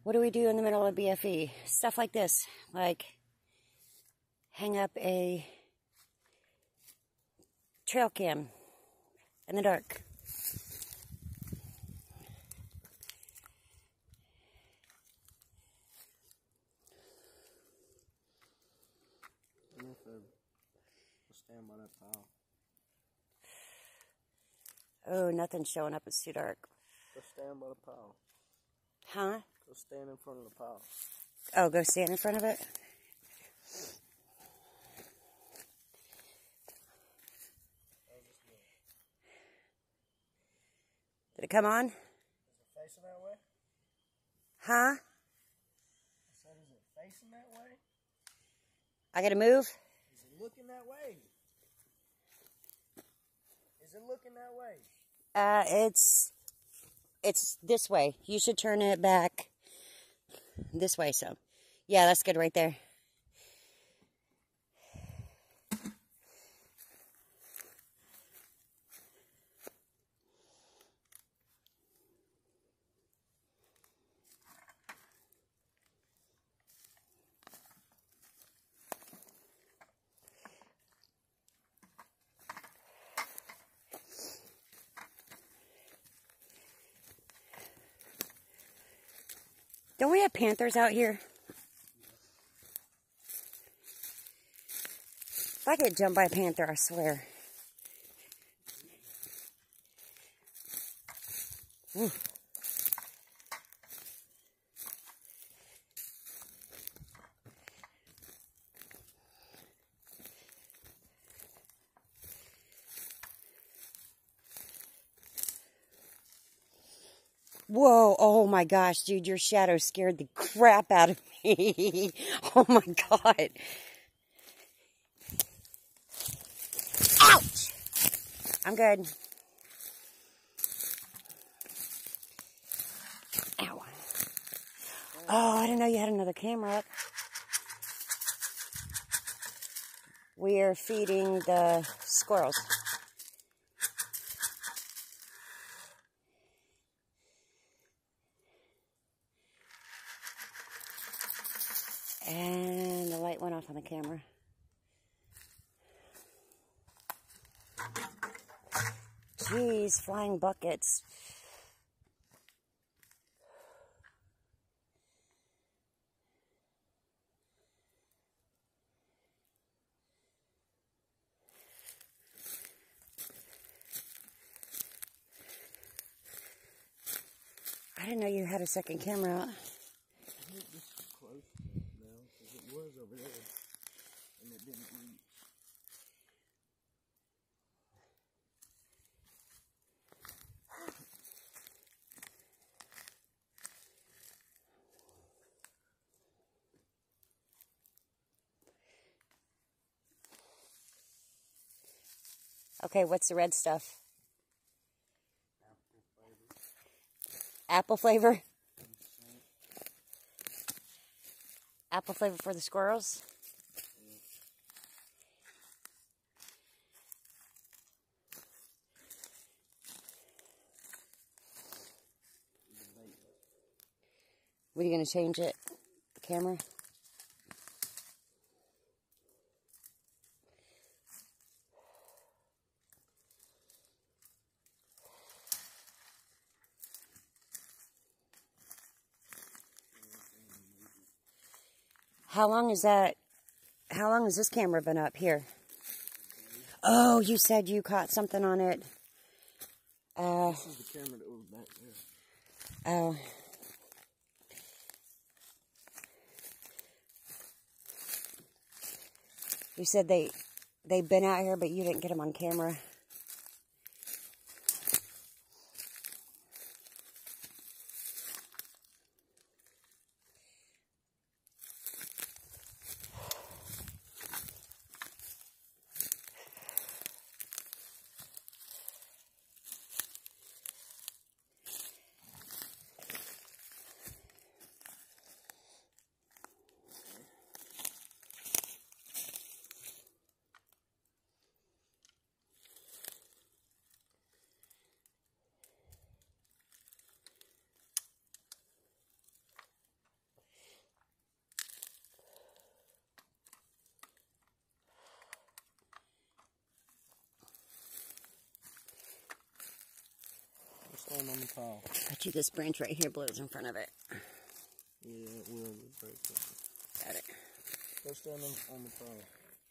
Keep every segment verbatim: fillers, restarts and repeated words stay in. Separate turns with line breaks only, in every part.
What do we do in the middle of B F E? Stuff like this, like hang up a trail cam in the dark.
Stand by that pile.
Oh, nothing's showing up. It's too dark.
Go stand by the pile.
Huh?
Go stand in front of the pile.
Oh, go stand in front of it? Did it come on?
Is it facing that way?
Huh?
I said, is it facing that way?
I gotta move?
Is it looking that way? Is it looking that way?
Uh, it's, it's this way. You should turn it back this way, so. Yeah, that's good right there. Don't we have panthers out here? If I get jumped by a panther, I swear. Ooh. Whoa, oh my gosh, dude, your shadow scared the crap out of me. Oh my God. Ouch! I'm good. Ow. Oh, I didn't know you had another camera up. We're feeding the squirrels. And the light went off on the camera. Jeez, flying buckets. I didn't know you had a second camera out.
Was over there, and it didn't reach.
Okay, what's the red stuff? Apple flavor. Apple flavor? Apple flavor for the squirrels? What are you going to change it? The camera? How long is that? How long has this camera been up here? Oh, you said you caught something on it. Uh,
this is the camera that was back there.
Oh. You said they, they've been out here, but you didn't get them on camera.
stand on the tile.
Bet you this branch right here blows in front of it.
Yeah, it will. It breaks up.
Got it.
Go stand on, on the tile.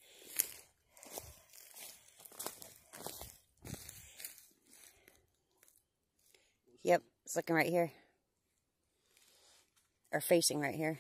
Yep, it's looking right here. Or facing right here.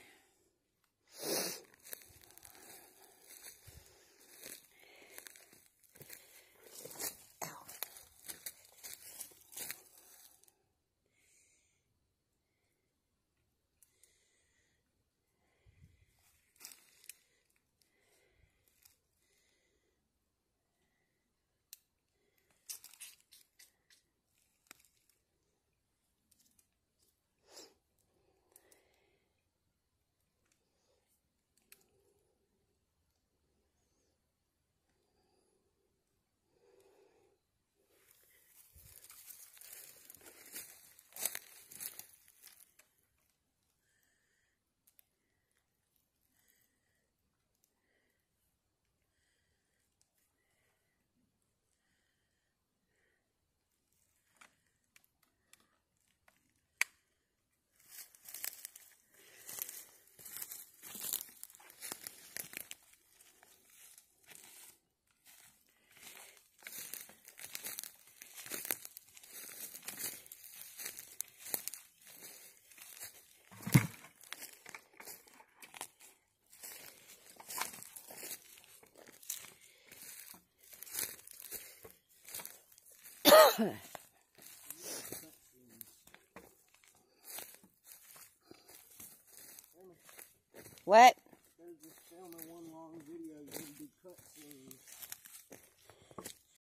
What?
Instead of just filming one long video, you can do cutscenes.